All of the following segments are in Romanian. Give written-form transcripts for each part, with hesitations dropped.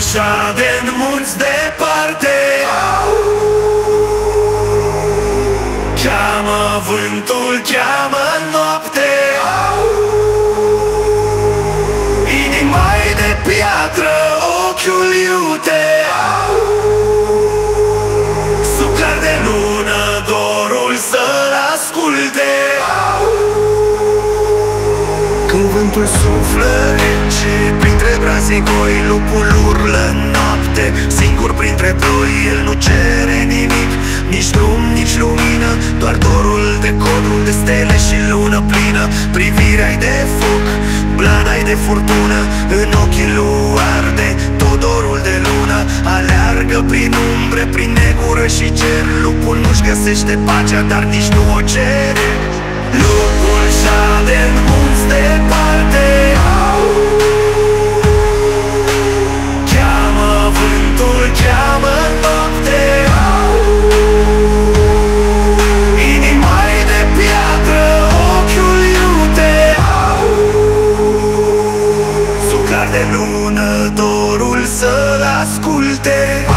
șade în munți departe. Cheamă vântul, cheamă noapte. Inima-i de piatră, ochiul iute. Sub clar de lună, dorul să-l asculte. Când vântul suflă rece printre braze goi, lupul urlă în noapte. Singur printre ploi, el nu cere nimic, nici drum, nici lumină, doar dorul de codru, de stele și lună plină. Privirea-i de foc, blana-i de furtună, în ochii lui arde tot dorul de lună. Aleargă prin umbre, prin negură și cer. Lupul nu-și găsește pacea, dar nici nu o cere. Lupul șade în munți departe. Cheamă vântul, cheamă noapte. Inima-i de piatră, ochiul iute. Sub clar de lună, dorul să-l asculte.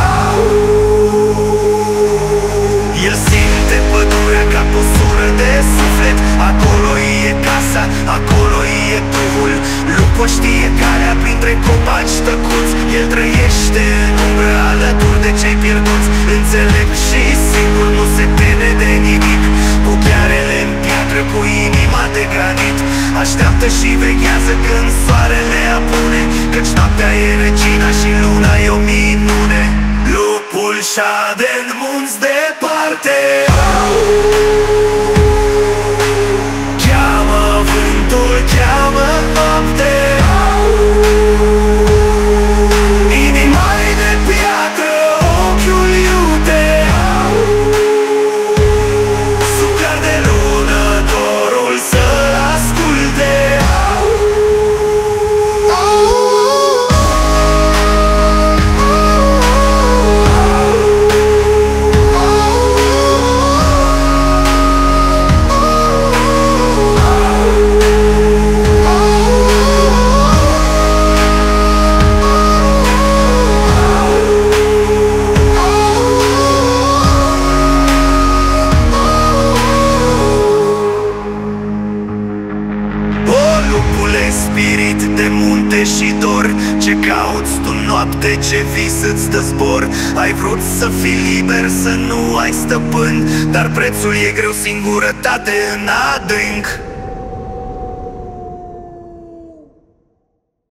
El simte pădurea ca o sură de suflet. Acolo e casa, acolo e Duhul. Lupul știe calea printre copaci tăcuți. El trăiește în umbră alături de cei pierduți. Înțelept și singur, nu se teme de nimic. Cu chiarele în piatră, cu inima de granit. Așteaptă și veghează când soarele apune, căci noaptea e regina și luna e o minune. Lupul șade în munți departe. Cheamă vântul, cheamă noapte. Inima-i de piatră, ochiul iute. Sub clar de lună, dorul să-l asculte. Spirit de munte și dor, ce cauți tu noapte, ce vis îți dă zbor. Ai vrut să fii liber, să nu ai stăpân, dar prețul e greu, singurătate în adânc.